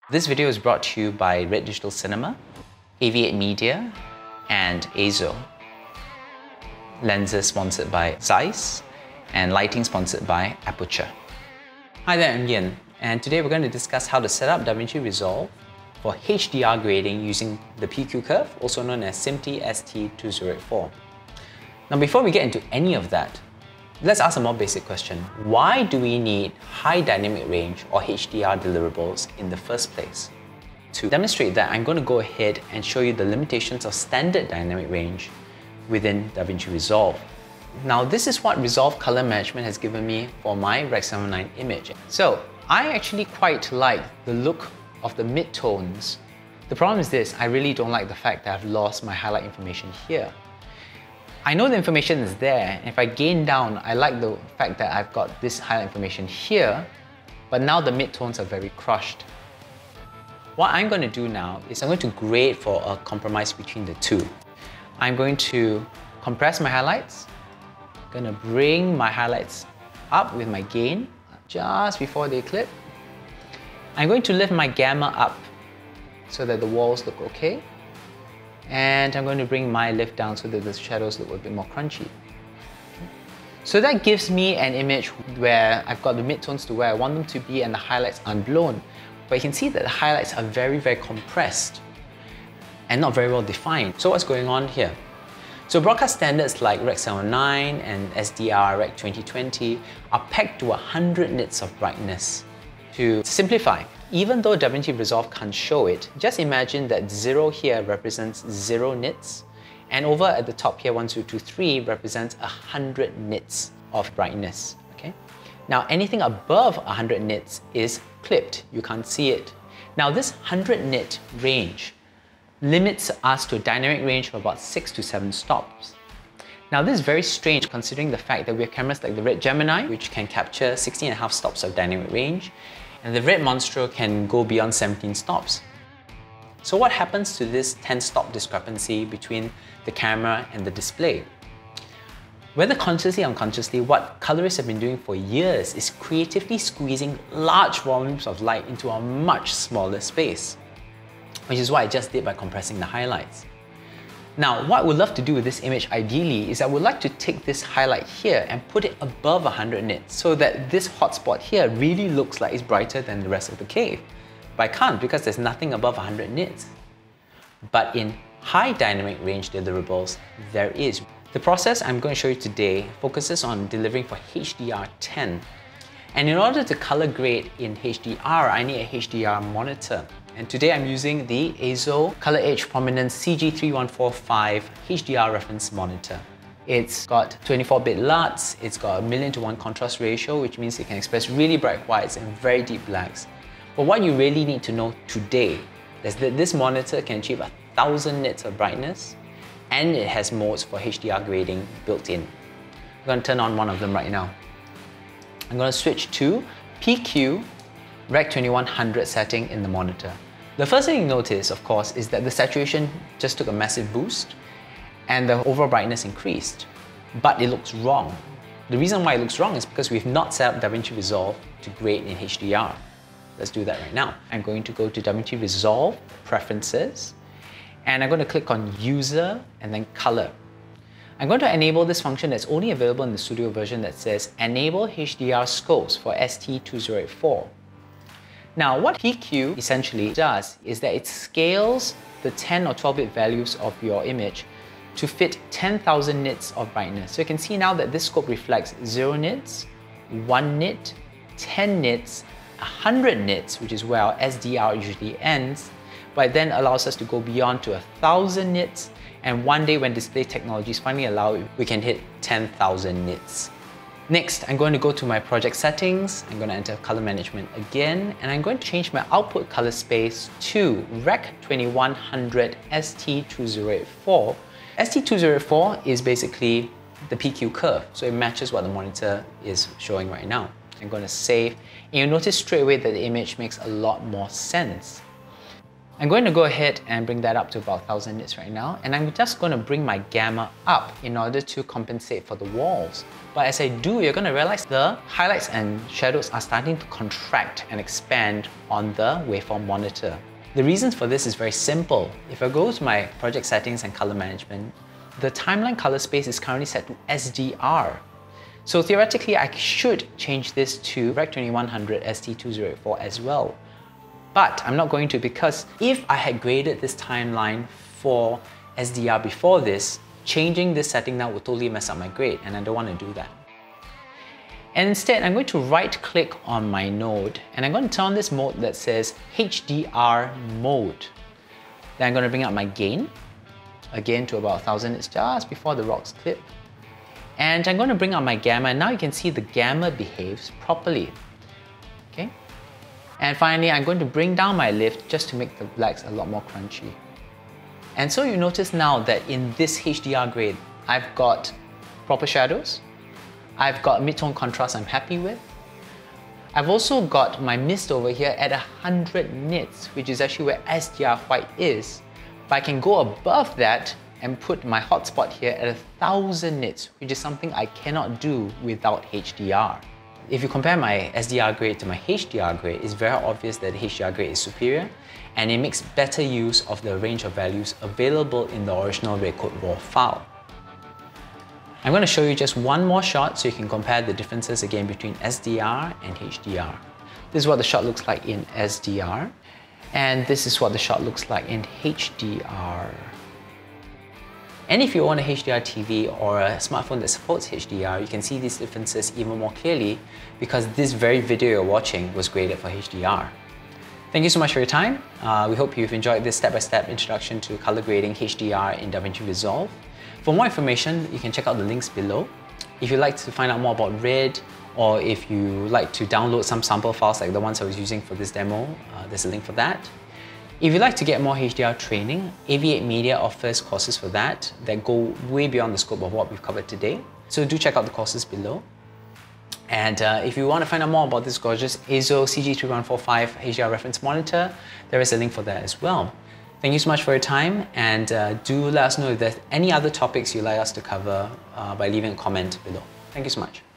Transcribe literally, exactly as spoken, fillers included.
This video is brought to you by Red Digital Cinema, A V eight Media, and E I Z O. Lenses sponsored by Zeiss, and lighting sponsored by Aperture. Hi there, I'm Ian, and today we're going to discuss how to set up Davinci Resolve for H D R grading using the P Q curve, also known as SMPTE S T two zero eight four. Now before we get into any of that, let's ask a more basic question. Why do we need high dynamic range or H D R deliverables in the first place? To demonstrate that, I'm going to go ahead and show you the limitations of standard dynamic range within Davinci Resolve. Now this is what Resolve Color Management has given me for my Rec seventy-nine image. So I actually quite like the look of the mid-tones. The problem is this, I really don't like the fact that I've lost my highlight information here. I know the information is there, and if I gain down, I like the fact that I've got this highlight information here, but now the mid-tones are very crushed. What I'm going to do now is I'm going to grade for a compromise between the two. I'm going to compress my highlights, I'm going to bring my highlights up with my gain just before they clip. I'm going to lift my gamma up so that the walls look okay. And I'm going to bring my lift down so that the shadows look a bit more crunchy. So that gives me an image where I've got the midtones to where I want them to be and the highlights unblown. But you can see that the highlights are very, very compressed and not very well defined. So what's going on here? So broadcast standards like Rec seventy-nine and S D R Rec twenty twenty are pegged to one hundred nits of brightness. To simplify, even though Davinci Resolve can't show it, just imagine that zero here represents zero nits, and over at the top here, one, two, two, three represents one hundred nits of brightness. Okay? Now anything above one hundred nits is clipped, you can't see it. Now this one hundred nit range limits us to a dynamic range of about six to seven stops. Now this is very strange considering the fact that we have cameras like the Red Gemini, which can capture sixteen and a half stops of dynamic range, and the Red Monstro can go beyond seventeen stops. So what happens to this ten stop discrepancy between the camera and the display? Whether consciously or unconsciously, what colorists have been doing for years is creatively squeezing large volumes of light into a much smaller space, which is what I just did by compressing the highlights. Now, what I would love to do with this image ideally is I would like to take this highlight here and put it above one hundred nits so that this hotspot here really looks like it's brighter than the rest of the cave. But I can't because there's nothing above one hundred nits. But in high dynamic range deliverables, there is. The process I'm going to show you today focuses on delivering for H D R ten. And in order to color grade in H D R, I need a H D R monitor. And today I'm using the E I Z O ColorEdge PROMINENCE C G three one four five H D R reference monitor. It's got twenty-four bit L U Ts, it's got a million to one contrast ratio, which means it can express really bright whites and very deep blacks. But what you really need to know today is that this monitor can achieve a thousand nits of brightness, and it has modes for H D R grading built in. I'm going to turn on one of them right now. I'm going to switch to P Q Rec twenty-one hundred setting in the monitor. The first thing you notice, of course, is that the saturation just took a massive boost and the overall brightness increased, but it looks wrong. The reason why it looks wrong is because we've not set up Davinci Resolve to grade in H D R. Let's do that right now. I'm going to go to Davinci Resolve, Preferences, and I'm going to click on User and then Color. I'm going to enable this function that's only available in the studio version that says Enable H D R Scopes for S T two zero eight four. Now, what P Q essentially does is that it scales the ten or twelve bit values of your image to fit ten thousand nits of brightness. So you can see now that this scope reflects zero nits, one nit, ten nits, one hundred nits, which is where our S D R usually ends, but it then allows us to go beyond to one thousand nits, and one day when display technologies finally allow it, we can hit ten thousand nits. Next, I'm going to go to my project settings, I'm going to enter color management again, and I'm going to change my output color space to Rec twenty-one hundred S T two zero eight four. S T two zero eight four is basically the P Q curve, so it matches what the monitor is showing right now. I'm going to save, and you'll notice straight away that the image makes a lot more sense. I'm going to go ahead and bring that up to about one thousand nits right now, and I'm just going to bring my gamma up in order to compensate for the walls. But as I do, you're going to realize the highlights and shadows are starting to contract and expand on the waveform monitor. The reasons for this is very simple. If I go to my project settings and color management, the timeline color space is currently set to S D R. So theoretically, I should change this to Rec twenty-one hundred S T two thousand eighty-four as well. But I'm not going to, because if I had graded this timeline for S D R before this, changing this setting now would totally mess up my grade, and I don't want to do that. And instead, I'm going to right click on my node, and I'm going to turn on this mode that says H D R mode. Then I'm going to bring up my gain, again to about one thousand nits just before the rocks clip. And I'm going to bring up my gamma, and now you can see the gamma behaves properly. Okay? And finally, I'm going to bring down my lift just to make the blacks a lot more crunchy. And so you notice now that in this H D R grade, I've got proper shadows, I've got mid-tone contrast I'm happy with, I've also got my mist over here at one hundred nits, which is actually where S D R white is, but I can go above that and put my hotspot here at one thousand nits, which is something I cannot do without H D R. If you compare my S D R grade to my H D R grade, it's very obvious that the H D R grade is superior, and it makes better use of the range of values available in the original Redcode RAW file. I'm going to show you just one more shot so you can compare the differences again between S D R and H D R. This is what the shot looks like in S D R, and this is what the shot looks like in H D R. And if you own a H D R T V or a smartphone that supports H D R, you can see these differences even more clearly because this very video you're watching was graded for H D R. Thank you so much for your time. Uh, we hope you've enjoyed this step-by-step introduction to color grading H D R in Davinci Resolve. For more information, you can check out the links below. If you'd like to find out more about Red, or if you like to download some sample files like the ones I was using for this demo, uh, there's a link for that. If you'd like to get more H D R training, A V eight Media offers courses for that that go way beyond the scope of what we've covered today. So do check out the courses below. And uh, if you want to find out more about this gorgeous E I Z O C G three one four five H D R reference monitor, there is a link for that as well. Thank you so much for your time, and uh, do let us know if there's any other topics you'd like us to cover uh, by leaving a comment below. Thank you so much.